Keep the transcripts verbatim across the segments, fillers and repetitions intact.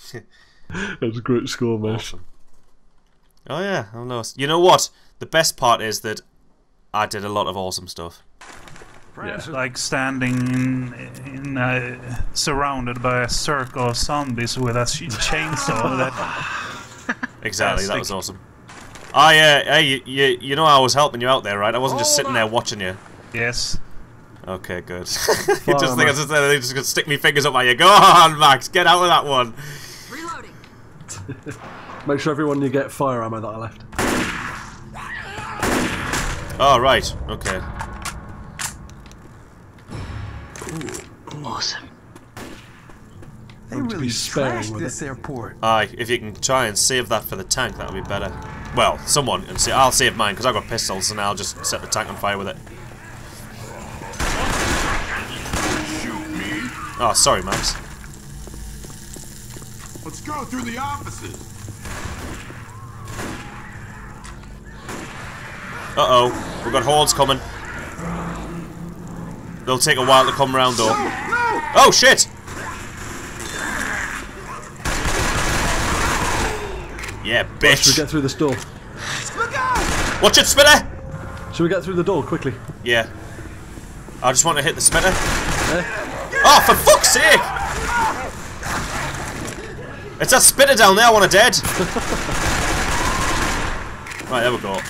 That's a great score, mate. Awesome. Oh yeah, I know. You know what? The best part is that I did a lot of awesome stuff. Yeah. Like standing in, in uh, surrounded by a circle of zombies with a chainsaw. That exactly, that was awesome. Oh yeah, hey, you, you, you know I was helping you out there, right? I wasn't just sitting there watching you. Yes. Okay, good. You just think I just, uh, just gonna stick me fingers up my ear. Go on, Max, get out of that one. Reloading. Make sure everyone you get fire ammo that I left. Oh right, okay. Ooh, awesome. They really trashed this airport. Aye, if you can try and save that for the tank, that would be better. Well, someone can see. I'll save mine because I've got pistols, and I'll just set the tank on fire with it. Oh, sorry, Max. Let's go through the offices. Uh oh, we've got hordes coming. They'll take a while to come round, though. Oh shit! Yeah, bitch. Should we get through this door? Watch it, Spitter! Should we get through the door quickly? Yeah. I just want to hit the Spitter. Eh? Oh, for fuck's sake! It's that Spitter down there, I want it dead! Right, there we go.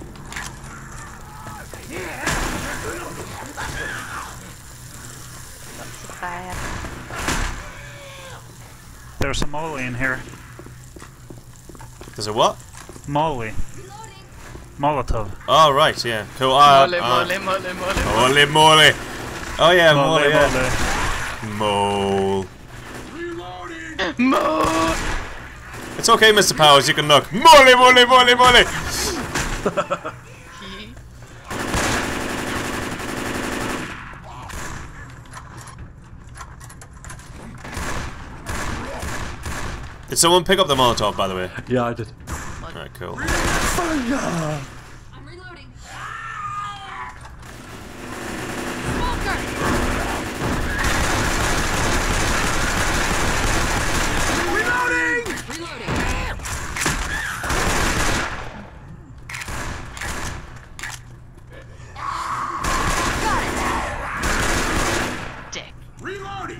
There's a molly in here. There's a what? Molly. Molotov. Oh, right, yeah. Cool. Uh, Molly, uh, molly, molly, molly. Molly, molly. Oh, yeah, molly, Molly, yeah. Mole. Mole. It's okay, Mister Powers, you can look. Molly, molly, molly, molly. Did someone pick up the Molotov, by the way? Yeah, I did. Alright, cool. Fire! I'm reloading. Reloading! Reloading. Dick. Reloading!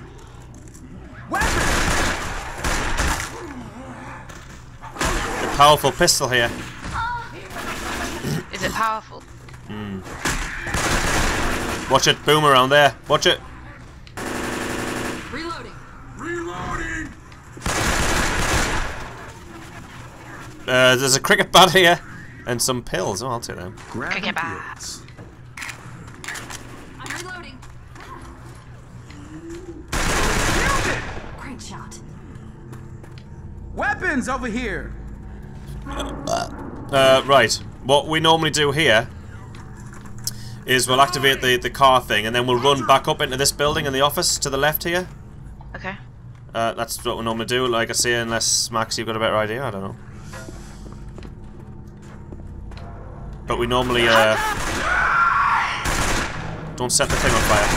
Powerful pistol here. Is it powerful? Mm. Watch it, boom around there. Watch it. Reloading. Reloading! Uh, there's a cricket bat here and some pills. Oh, I'll take them. Cricket bats. I'm reloading. Great shot. Weapons over here. Uh, right. What we normally do here is we'll activate the, the car thing and then we'll run back up into this building in the office to the left here. Okay. Uh, that's what we normally do, like I say, unless, Max, you've got a better idea, I don't know. But we normally, uh... don't set the thing on fire.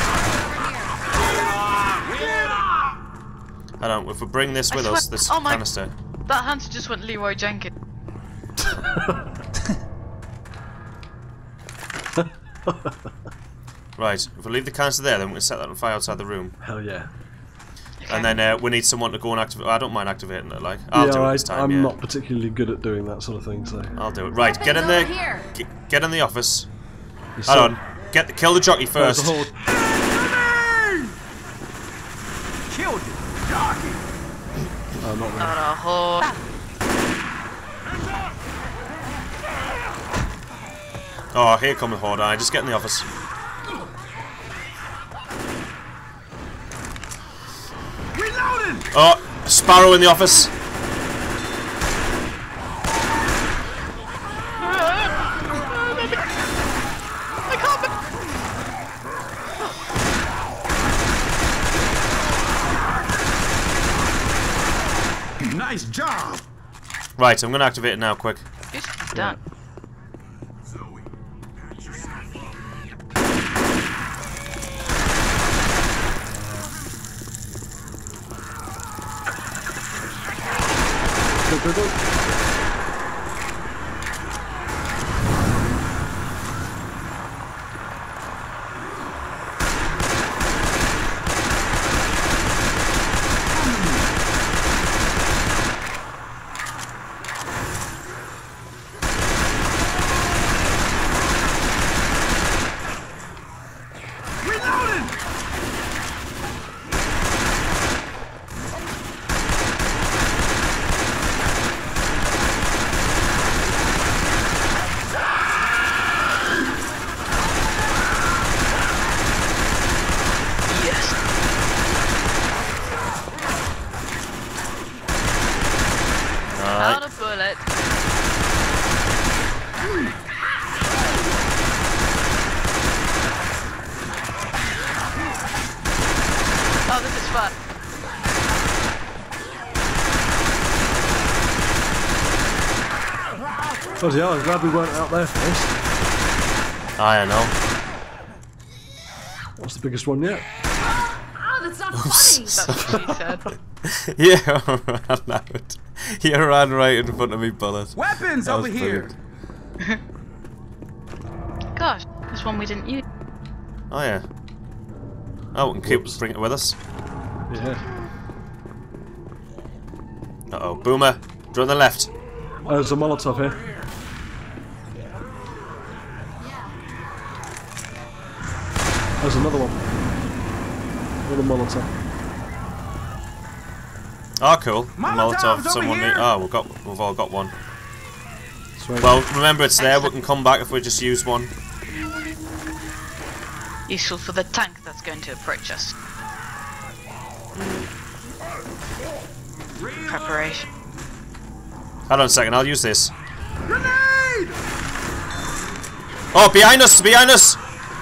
I don't, if we bring this with us, this oh my, canister... That hunter just went Leroy Jenkins. Right, if we leave the canister there, then we can set that on fire outside the room. Hell yeah. Okay. And then uh, we need someone to go and activate. I don't mind activating it, like. I'll yeah, do it I, this time, I'm yeah. not particularly good at doing that sort of thing, so. I'll do it. Right, get in there. Get, get in the office. You're Hold so on. Get the, kill the jockey first. Killed it. Jockey. Oh, not really. Not a horde. Oh, here come the horde. I just get in the office. Reloading! Oh, Sparrow in the office. Nice job! Right, I'm gonna activate it now, quick. It's done. go, go. Out of bullet. Oh, this is fun. Bloody hell, I'm glad we weren't out there for this. I don't know. What's the biggest one yet? Oh, that's not funny. That's what she said. Yeah, I ran out. You ran right in front of me, Bullet. Weapons That over was here. brilliant. Gosh, this one we didn't use. Oh yeah. Oh, we can keep bring it with us. Yeah. Uh oh, Boomer, draw on the left. Oh, there's a Molotov here. There's another one. Another Molotov. Oh, cool. The Molotovs Molotov. over Someone. here. Need, oh, we've got. We've all got one. Sweet. Well, remember it's there. We can come back if we just use one. Useful for the tank that's going to approach us. Preparation. Hold on a second. I'll use this. Grenade! Oh, behind us! Behind us!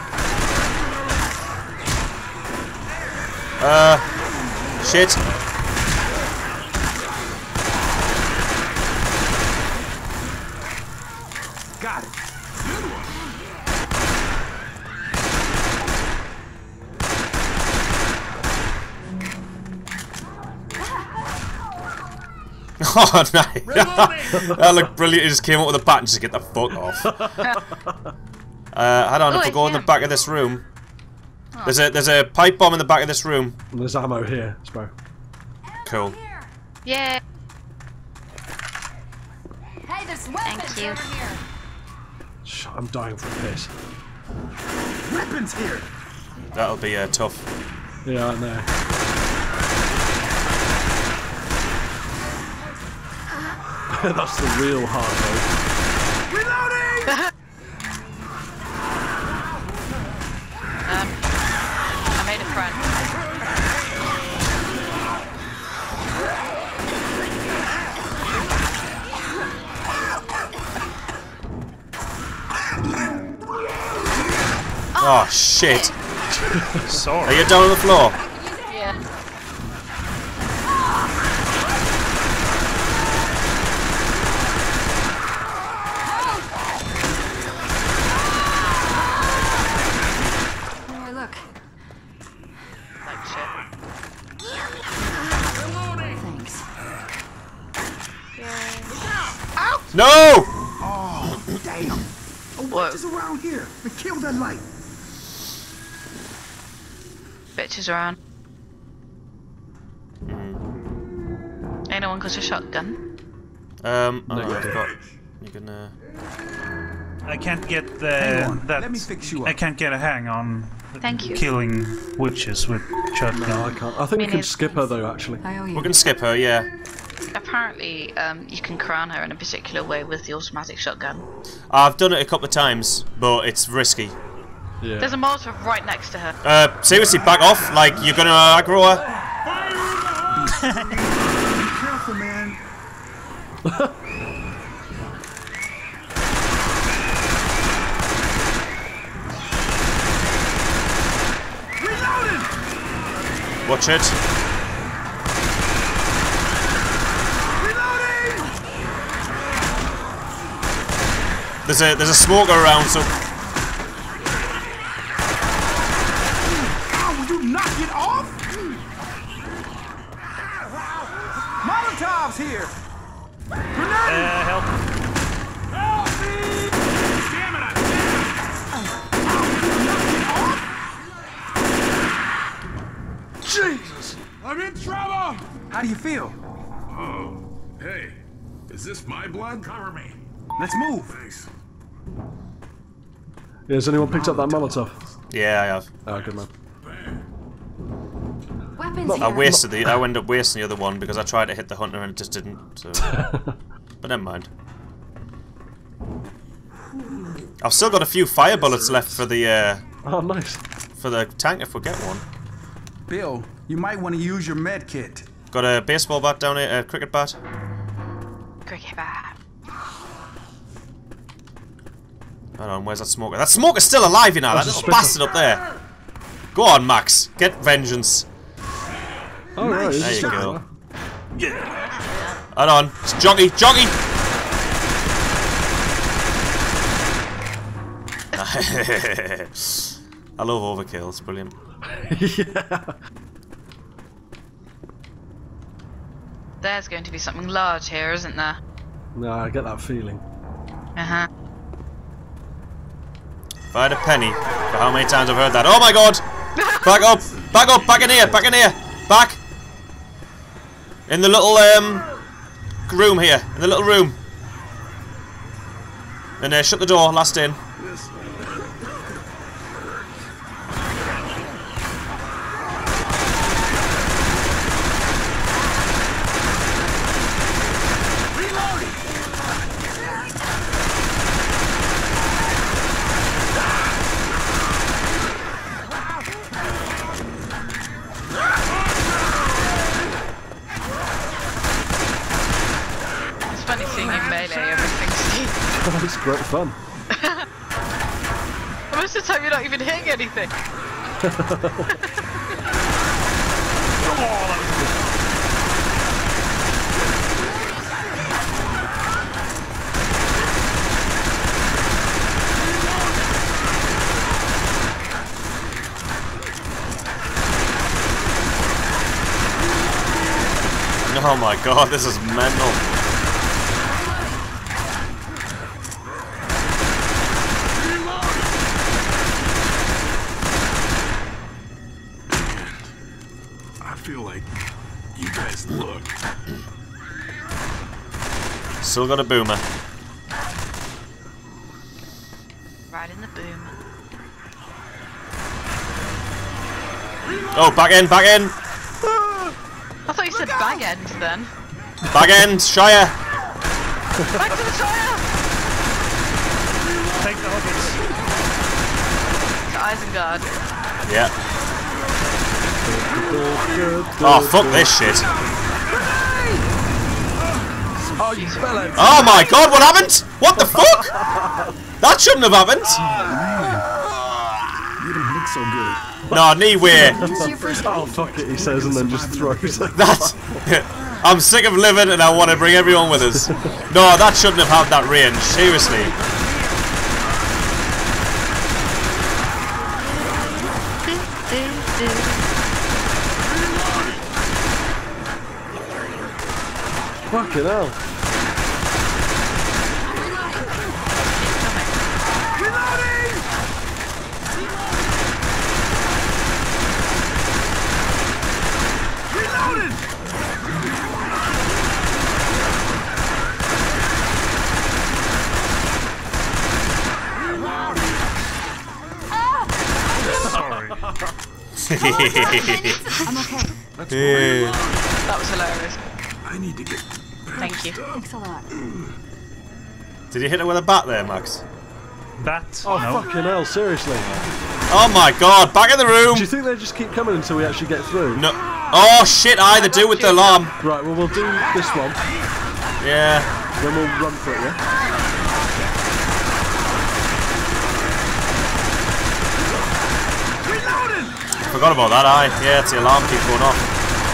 Uh, shit. Got it. Oh, nice. That looked brilliant. He just came up with a bat and just get the fuck off. Uh, hold on. Oh, If we go in the yeah. back of this room, there's a there's a pipe bomb in the back of this room. And there's ammo here, Sparrow. Cool. Yeah. Hey, there's weapons you. over here. Shh, I'm dying for a piss. Weapons here. That'll be uh, tough. Yeah, I know. That's the real hard mode. Reloading! Um, I made a friend. Oh shit! Sorry. Are you down on the floor? Yeah. Oh, look. Like shit. Thanks. No! Oh, damn. Oh, Whoa. what is around here? We killed that light. Bitches around. Anyone got a shotgun? Um, oh, No, I've you got. You can. Uh, I can't get the Hang on, that. let me fix you I up. can't get a hang on Thank you. killing witches with shotgun. No, I can't. I think we Me can neither. skip her though, actually. I owe you. we can skip her, yeah. Apparently, um, you can crown her in a particular way with the automatic shotgun. I've done it a couple of times, but it's risky. Yeah. There's a Molotov right next to her. Uh, seriously, back off! Like you're gonna uh, aggro her. Be careful, man. Reloading! Watch it. Reloading! There's a there's a smoker around, so Oh, will you knock it off? Molotovs here. Uh, help. Help me! Damn it! I Jesus! I'm in trouble! How do you feel? Oh, hey. Is this my blood? Cover me. Let's move. Thanks. Yeah, has anyone picked up that Molotov? Yeah, I have. Oh, good man. Weapons I here. wasted the. I ended up wasting the other one because I tried to hit the hunter and it just didn't. So. But never mind. I've still got a few fire bullets left for the uh, Oh, nice. for the tank if we get one. Bill, you might want to use your med kit. Got a baseball bat down here, a cricket bat. Cricket bat. Hold on, where's that smoker? That smoker's still alive, you know. That That's a little bastard up there. Go on, Max. Get vengeance. Oh, right. Nice There you shot. go. Hold on. It's Jockey. Jockey! I love overkill. It's brilliant. Yeah. There's going to be something large here, isn't there? No, I get that feeling. Uh-huh. If I had a penny for how many times I've heard that. Oh my god! Back up! Back up! Back in here! Back in here! Back! In the little um room here. In the little room. And uh, shut the door. Last in. It's funny seeing you melee everything, Steve. It's great fun. Most of the time you're not even hitting anything. Oh my god, this is mental. I feel like you guys look. Still got a boomer. Right in the boom. Oh, back in, back in! I thought you said bag end then. Back end, Shire! Back to the Shire! Take the hobbits. To Isengard. Yeah. Oh, fuck this shit. Oh, you fell out. Oh my god, what happened? What the fuck? That shouldn't have happened. You didn't look so good. No, knee way. Oh, fuck it, he says, and then just throws it. That's. I'm sick of living and I want to bring everyone with us. No, that shouldn't have had that range. Seriously. Fucking hell. I'm okay. That was hilarious. I need to get. Thank you. Thanks a lot. Did you hit her with a bat there, Max? Bat? Oh, no. fucking hell, seriously. Oh my god, back in the room! Do you think they just keep coming until we actually get through? No. Oh shit, I they do with the alarm. Right, well, we'll do this one, Yeah. then we'll run for it, yeah? Forgot about that, aye. Yeah, it's the alarm keeps going off.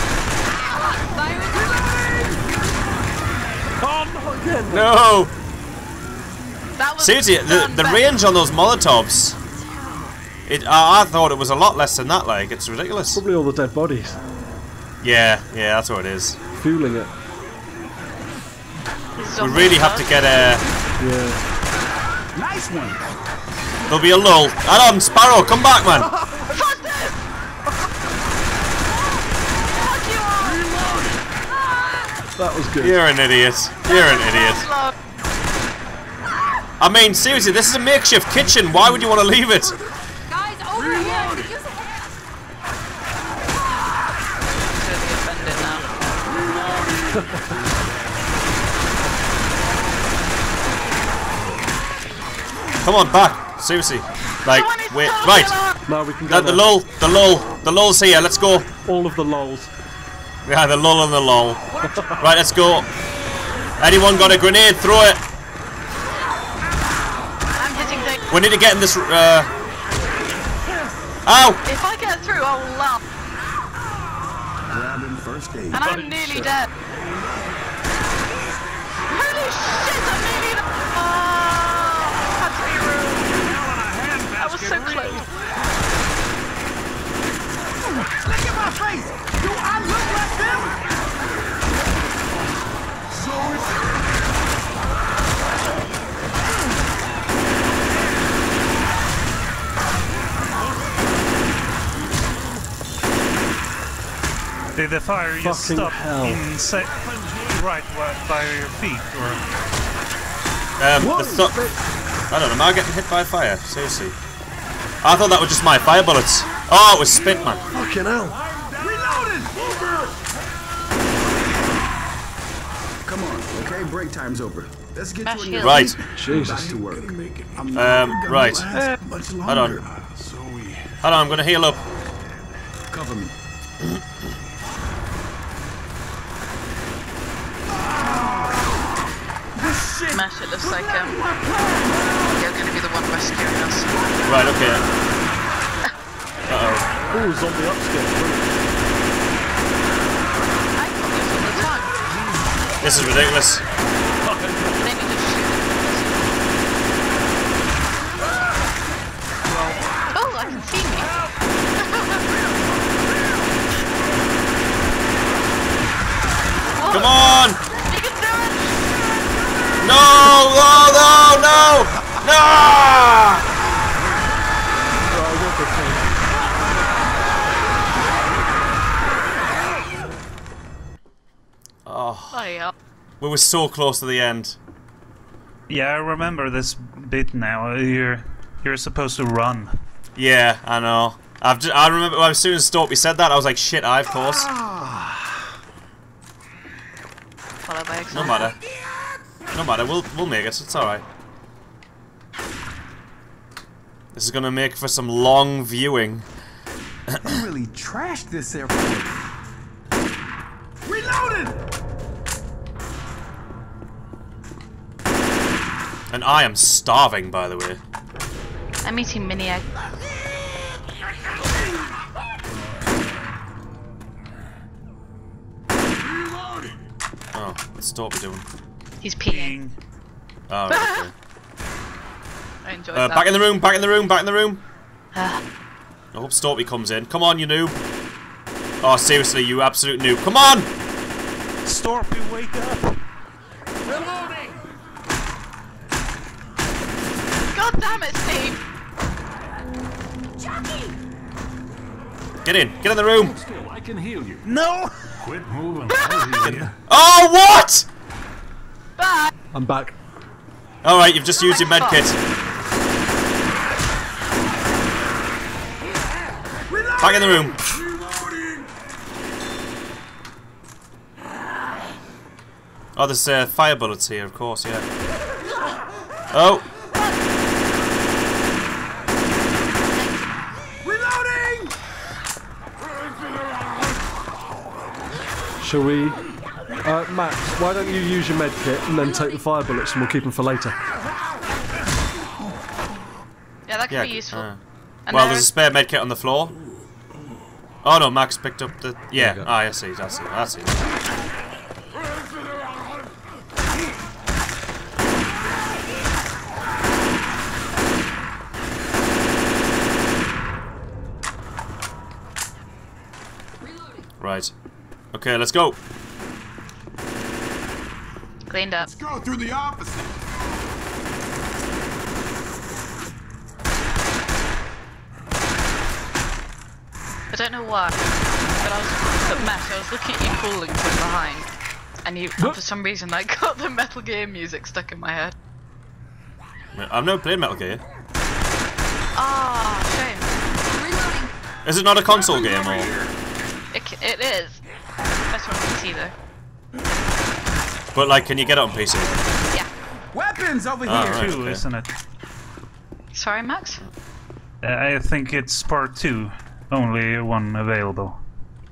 Oh, not again! No! That was Seriously, the, done the better. range on those Molotovs, it, I, I thought it was a lot less than that, like, it's ridiculous. Probably all the dead bodies. Yeah, yeah, that's what it is. Fueling it. We really have to get a... Yeah. Nice one. There'll be a lull. Hold on, Sparrow, come back, man. That was good. You're an idiot. You're an idiot. I mean, seriously, this is a makeshift kitchen. Why would you want to leave it? Guys, over here. Use a hand. Totally offended now. Come on, back. Seriously. Like, wait. Right. Now we can go. Uh, the lull. The lull. The lull's here. Let's go. All of the lols. Yeah, the lull and the lull. Right, let's go. Anyone got a grenade? Throw it. I'm hitting the. We need to get in this. Uh... Ow! If I get through, I'll laugh. Grabbing first aid. And I'm nearly dead. Holy shit, I'm nearly dead. Oh, had to be rude. I was so close. Look at my face. Do I look like them? So it's... Did the fire just Fucking stop hell. in se right by your feet, or? Um, the th I don't know, am I getting hit by fire? Seriously. I thought that was just my fire bullets. Oh, it was spit, man. Fucking hell. Reloading! Come on, okay? Break time's over. Let's get Smash to heal. it. Right. Jesus. Back to work. I'm Um, not gonna right. last much Hold on. longer. Hold on, I'm gonna heal up. Cover me. Smash, it looks like um, you're going to be the one rescuing us. Right, okay. Uh-oh. Oh, zombie upskirt. I thought this all the time. This is ridiculous. They need to shoot. Oh, I can see me. Come on! You can do it! No! No! No! No! No! Oh, Oh, yeah. we were so close to the end. Yeah, I remember this bit now. You're you're supposed to run. Yeah, I know. I've just, I remember as soon as Storpey said that, I was like, shit, I of course. Follow by No example. matter. No matter, we'll we'll make it. It's alright. This is gonna make for some long viewing. They really trashed this airport. Reloading! And I am starving, by the way. I'm eating mini egg. Oh, what's Storpey doing? He's peeing. Being Oh, right, okay. I enjoyed Uh, that. back in the room, back in the room, back in the room. Ah. I hope Storpey comes in. Come on, you noob. Oh, seriously, you absolute noob. Come on! Storpey, wake up! God damn it, Steve! Get in. Get in the room. Still, I can heal you. No! Quit moving. I'll heal you. Oh, what? Bye! I'm back. Alright, you've just used your med kit. Back in the room. Oh, there's uh, fire bullets here, of course, yeah. Oh. Reloading! Shall we? Uh, Max, why don't you use your med kit and then take the fire bullets and we'll keep them for later? Yeah, that could Yeah. be useful. uh, And well, there- there's a spare med kit on the floor. Oh no, Max picked up the. Yeah. There you go. Ah, I see. I see. I see. Right. Okay, let's go. Cleaned up. Let's go through the opposite. I don't know why, but I was but Matt, I was looking at you falling from behind, and you and for some reason I got the Metal Gear music stuck in my head. I've never played Metal Gear. Ah, shame. Reloading. Is it not a console game or? It, c- it is. Better on P C though. But like, can you get it on P C? Yeah. Weapons over Oh, here. right. Two, okay. isn't it? Sorry, Max? Uh, I think it's part two. Only one available.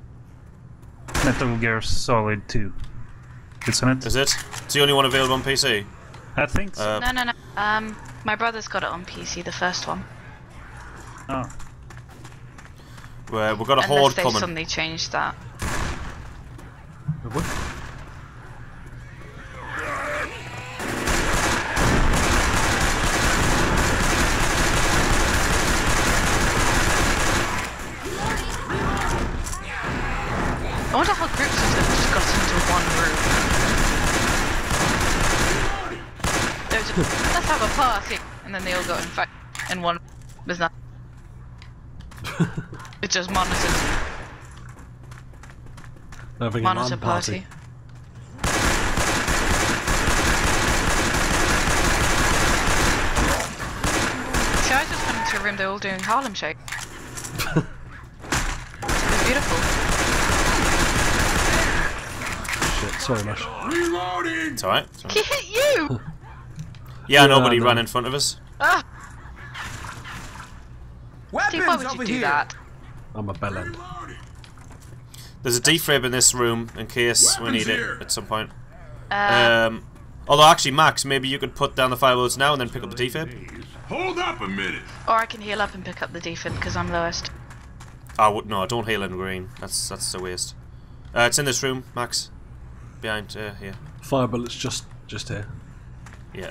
Metal Gear Solid two. Isn't it? Is it? It's the only one available on P C. I think so. Uh, No, no, no. Um, my brother's got it on P C, the first one. Oh. where we've got a Unless horde they've coming. suddenly changed that. What? I wonder how groups of them just got into one room. They were just, let's have a party, and then they all got infected in one. There's not. It's just monitored. Having a Monitor LAN party. party. See, I just went into a room, they're all doing Harlem Shake. It was beautiful. Shit, sorry, Mash. Reloading! It's alright. it's alright. He hit you! Yeah, Yeah, nobody I know. ran in front of us. Ah, Steve, why Weapons would you over do here. that? I'm a bellend. Reloading! There's a defib in this room in case we Weapons need here. it at some point. Uh, Um, although actually, Max, maybe you could put down the firewalls now and then pick up the defib. Hold up a minute. or I can heal up and pick up the defib because I'm lowest. I would no, don't heal in green. That's that's a waste. Uh, it's in this room, Max. Behind uh, here. Fire bullets just just here. Yeah.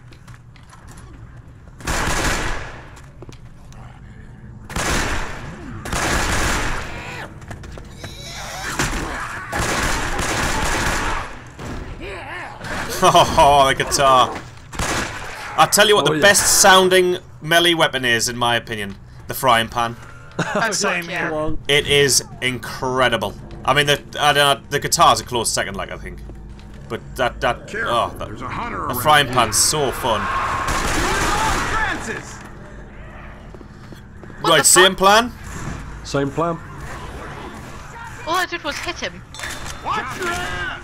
Oh, the guitar. I tell you what, Oh, the yeah. best sounding melee weapon is, in my opinion, the frying pan. Oh, Same fuck here. yeah. Come on. It is incredible. I mean, the I don't know, the guitar's a close second, like I think, but that that Careful, oh, that, there's a hunter the around frying here. pan's so fun. Francis! What Right, the same fuck? plan. Same plan. All I did was hit him. Watch your ass!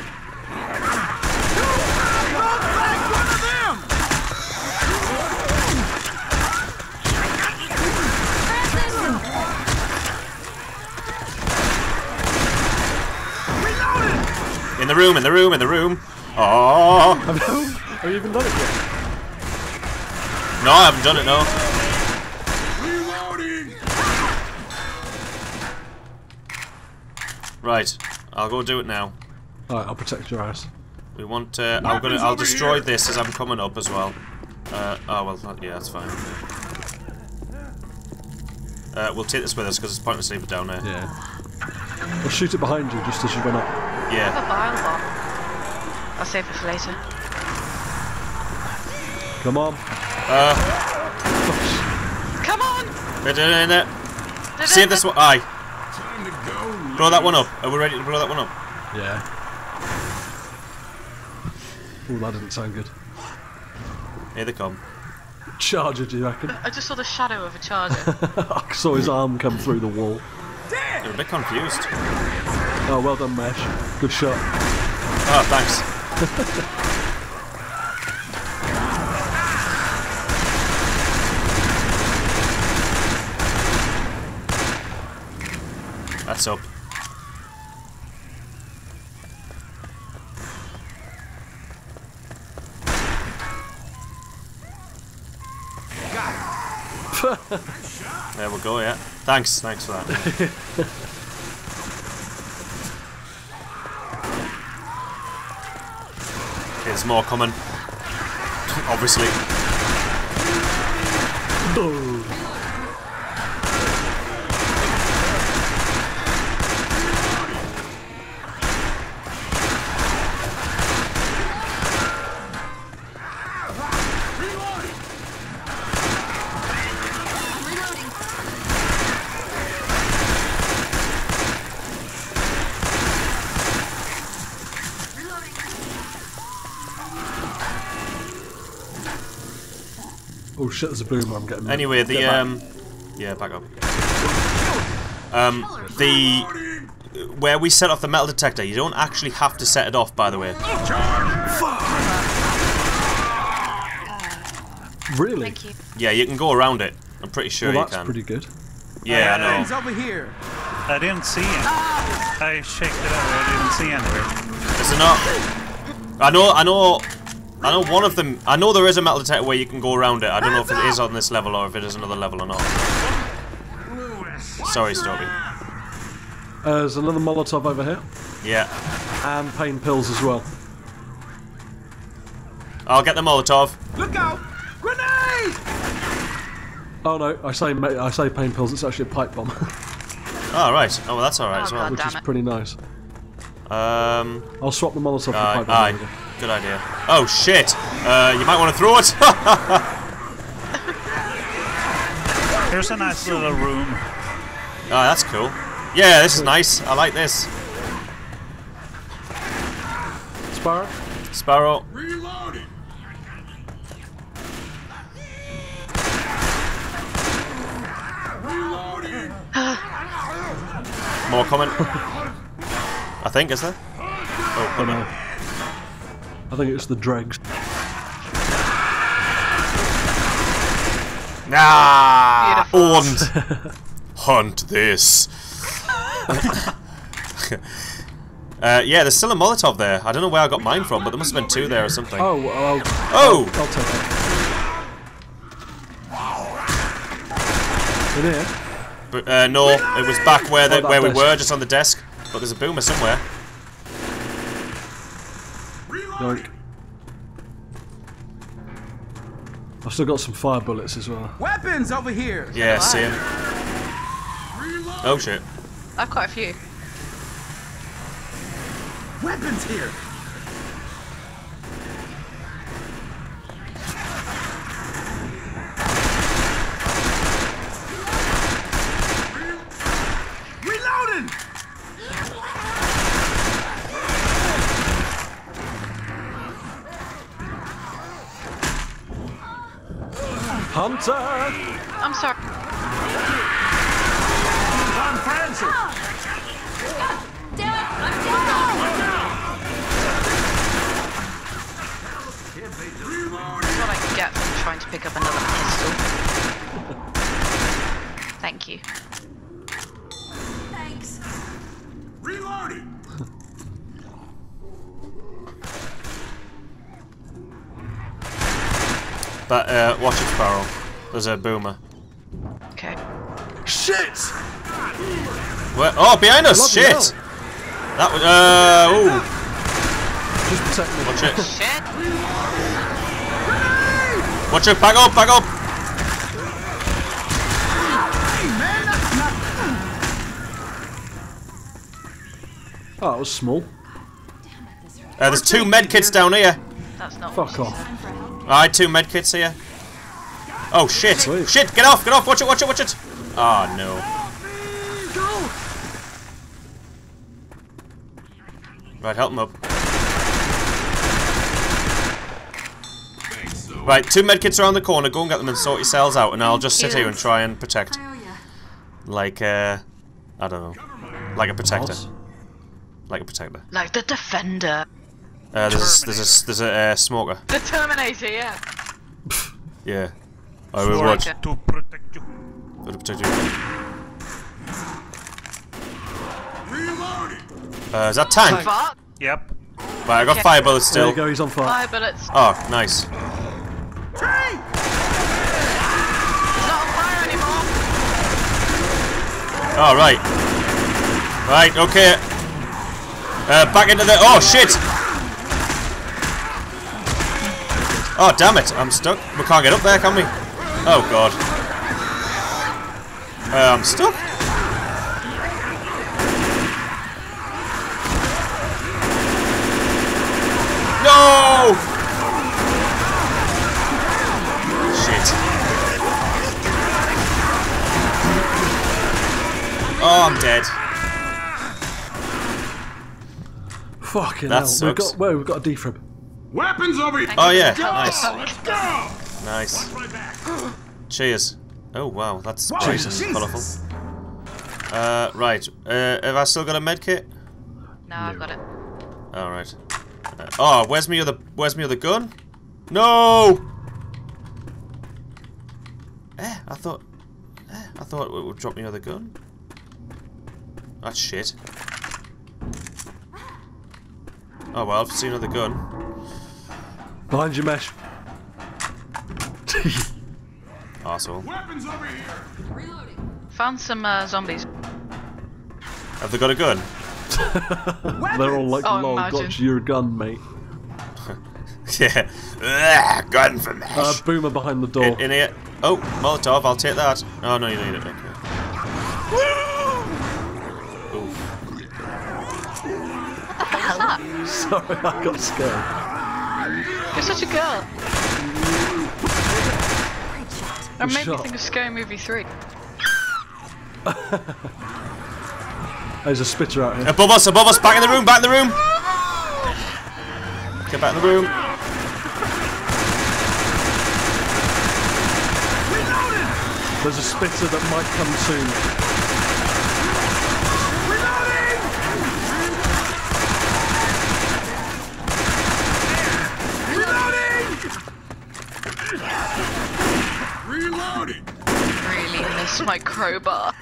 In the room, in the room, in the room. Oh Have you, have you even done it yet? no, I haven't done it. No. Reloading! Right, I'll go do it now. Alright, I'll protect your ass. We want. Uh, I'm gonna. Weapons I'll over destroy here. this as I'm coming up as well. Uh, oh well, that, yeah, that's fine. Uh, we'll take this with us because it's pointless to leave it down there. Yeah. Or shoot it behind you just as you run up. I Yeah. have a bile bomb. I'll save it for later. Come on. Uh, Come on! Get it in there. Save this one. Aye. Time to go. Blow that one up. Are we ready to blow that one up? Yeah. Oh, that didn't sound good. Here they come. Charger, do you reckon? I just saw the shadow of a charger. I saw his arm come through the wall. They're a bit confused. Oh, well done, Mesh. Good shot. Oh, thanks. That's up. There we go, yeah. Thanks, thanks for that. There's more coming. Obviously. Boom. Oh shit, there's a boomer, I'm getting Anyway, the, Get um... Yeah, back up. Um, the... Where we set off the metal detector, you don't actually have to set it off, by the way. Really? Thank you. Yeah, you can go around it. I'm pretty sure Well, you that's can. pretty good. Yeah, I know. Weapons over here. I didn't see him. I checked it out. I didn't see anywhere. Is it not? I know, I know, I know one of them. I know there is a metal detector where you can go around it. I don't know if it is on this level or if it is another level or not. Sorry, Storpey. Uh, there's another Molotov over here. Yeah. And pain pills as well. I'll get the Molotov. Look out! Grenade! Oh no, I say ma I say pain pills, it's actually a pipe bomb. Oh, right. Oh, well, that's alright Oh, as well. God. Which is Damn it. pretty nice. Um, I'll swap the Molotov for aye, pipe bomb. aye. There we go. Good idea. Oh, shit. Uh, you might want to throw it. Here's a nice little room. Oh, that's cool. Yeah, this is nice. I like this. Sparrow? Sparrow. Reloading. Reloading. More coming. I think, is there? Oh, I know. I think it's the dregs. Nah! Beautiful. Und hunt this. uh, yeah, there's still a Molotov there. I don't know where I got mine from, but there must have been two there or something. Oh, well, I'll, Oh! I'll take it. In here? But, uh, no, it was back where the, Oh, that where we desk. were, just on the desk. But there's a boomer somewhere. Yoink. I've still got some fire bullets as well. Weapons over here. Yeah, Wow. same. Oh shit. I've quite a few. Weapons here. Reloading. Hunter! I'm sorry. Damn it! I'm down! That's what I get from trying to pick up another pistol. Thank you. Thanks. Reloading. But, uh, watch it, Sparrow. There's a boomer. Okay. Shit! Where? Oh, behind us! Bloody Shit! hell. That was, uh, ooh. Just protect me. Watch it. Shit. Watch it, back up, back up! Oh, it was small. Uh, there's two medkits down here. That's not Fuck off. Alright, two medkits here. Oh shit! Sweet. Shit! Get off! Get off! Watch it! Watch it! Watch it! Oh no. Right, help him up. Right, two medkits around the corner. Go and get them and sort yourselves out, and I'll just sit here and try and protect. Like, uh, I don't know, like a protector, What? like a protector. Like the Defender. Uh, there's there's a there's a uh, smoker. The Terminator, yeah. Yeah. I will watch Okay. To protect you. to protect you. Reloading. Uh, is that tank? Fuck. Yep. Right, I got Okay. fire bullets There still. you go, he's on fire. Fire bullets. Oh, nice. It's not on fire anymore. Oh, right. Right, okay. Uh, back into the. Oh, shit! Oh, damn it. I'm stuck. We can't get up there, can we? Oh, God. Uh, I'm stuck. No! Shit. Oh, I'm dead. Fucking That hell. We've sucks. got, well, we've got a defib. Weapons over here. Oh, yeah. Oh, Nice. Let's go. Nice. Cheers. Oh wow, that's Whoa, Jesus Jesus. colourful. Uh, right. Uh, have I still got a med kit? No, I've got it. All right. Uh, oh, where's me other? Where's me other gun? No. Eh, I thought. Eh, I thought it would drop me another gun. That's shit. Oh well, I've seen another gun. Behind you, Mesh. Arsehole. Weapons over here. Found some uh, zombies. Have they got a gun? They're all like, Oh, lol, imagine. got your gun, mate. Yeah. Ugh, gun for Mesh. Uh, boomer behind the door. in, in here. Oh, Molotov, I'll take that. Oh no, you need it. Okay. Ooh. Sorry, I got scared. You're such a girl. Or made me shot. think of Scary Movie three. There's a spitter out here. Above us, above us, back in the room, back in the room. Get back in the room. There's a spitter that might come soon. Reloading. Really miss my crowbar.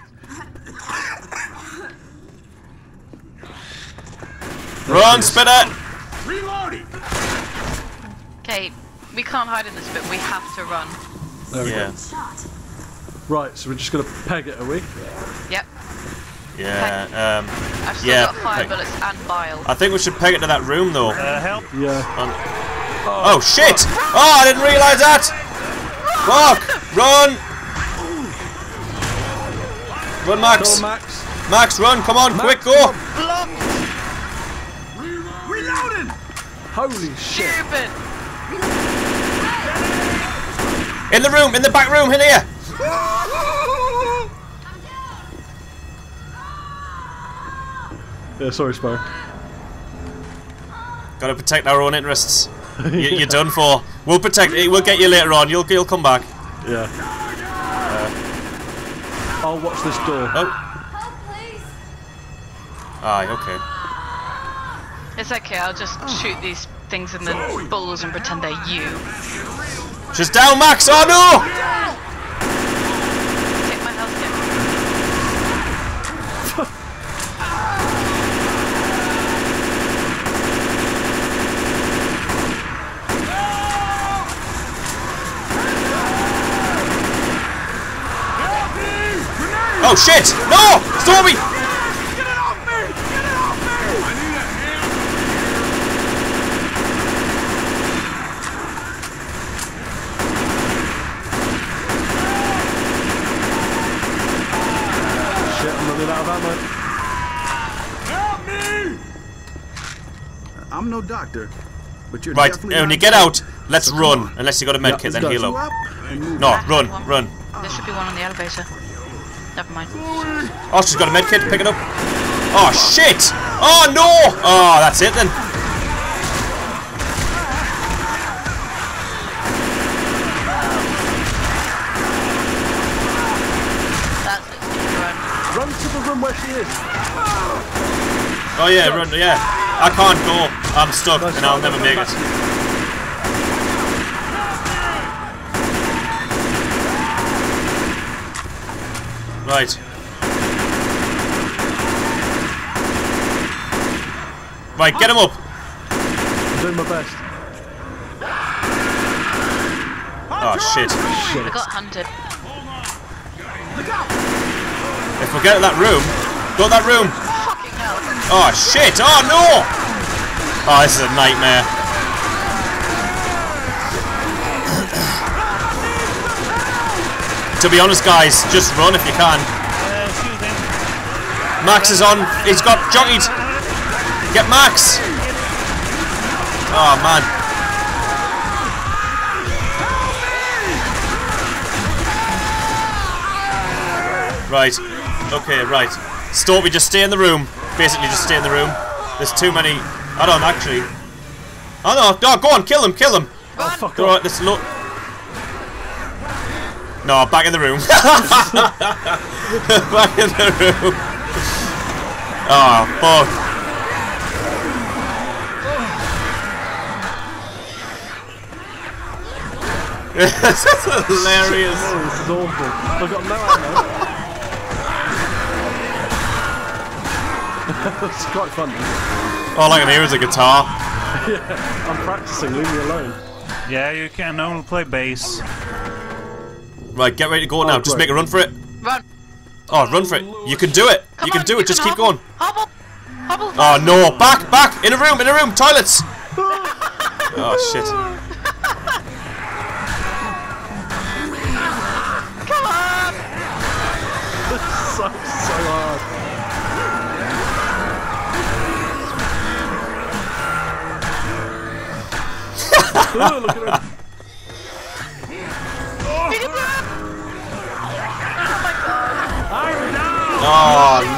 Run, spitter! Reloading. Okay, we can't hide in this bit. We have to run. There we Yeah, go. Right, so we're just gonna peg it, are we? Yep. yeah. Um, I've still Yeah, got fire peg. bullets and bile. I think we should peg it to that room though. Uh, help! Yeah. Um, oh shit! Oh, I didn't realise that. Fuck! Run! Run, Max! Go, Max. Max, run! Come on, quick, go! Reloading! Holy shit. Stupid! In the room, in the back room, in here! Yeah, sorry, Sparrow. Gotta protect our own interests. you, you're done for. We'll protect it. We'll get you later on. You'll you'll come back. Yeah. I'll watch this door. Oh, Help, please. aye, okay. It's okay, I'll just shoot these things in the balls and pretend they're you. She's down, Max. Oh no! Take my health kit. Oh shit! No! Stormy! Shit, I'm running out of ammo. Help me! I'm no doctor, but you're Right, definitely when you not get dead. out, let's run. Unless you got a med Yeah, kit, let's then go. heal You up. up and move No, back. run, One. run. There should be one on the elevator. Never mind. Oh, she's got a med kit. Pick it up. Oh shit! Oh no! Oh, that's it then. That's it. Run. Run to the room where she is. Oh yeah, run. Yeah. I can't go. I'm stuck, and I'll never make it. Right. Right, get him up. I'm doing my best. Oh shit. I got hunted. If we get to that room, go to that room. Fucking hell. Oh shit! Oh no! Oh, this is a nightmare. To be honest, guys, just run if you can. Uh, shoot him. Max is on. He's got jockeyed. Get Max. Oh man. Right. Okay. Right. Storpey, just stay in the room. Basically, just stay in the room. There's too many. I don't actually. Oh no! No, go on, kill him, kill him. Oh, fuck All right, off. this look. No, back in the room. Back in the room. Oh, fuck. This is hilarious. Oh, this is awful. I've got no ammo. It's quite fun. All I can hear is a guitar. Yeah, I'm practicing, leave me alone. Yeah, you can only play bass. Right, get ready to go now. Oh, Just great. make a run for it. Run. Oh, run for it. You can do it. Come you can on, do you it. Just can keep hobble. going. Hobble. Hobble. Oh, no. Back, back. In a room, in a room. Toilets. Oh, shit. Come on. This sucks so hard. Oh, look at him. Oh,